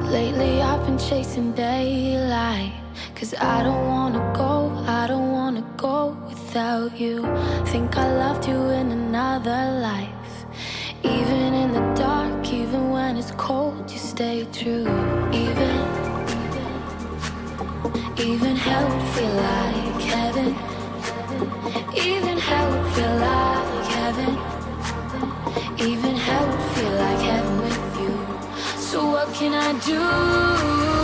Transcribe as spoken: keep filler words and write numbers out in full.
Lately I've been chasing daylight, 'cause I don't wanna go, I don't wanna go without you. Think I loved you in another life. Even in the dark, even when it's cold, you stay true. Even, even hell would feel like heaven. Even hell would feel like heaven. Even hell would feel like heaven with you. So what can I do?